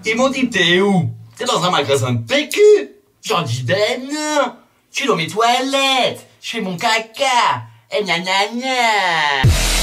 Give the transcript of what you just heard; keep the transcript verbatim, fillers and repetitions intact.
Ils m'ont dit, t'es où? T'es dans un magasin de P Q. J'en dis, ben non. Je suis dans mes toilettes. Je fais mon caca. Et gna gna gna.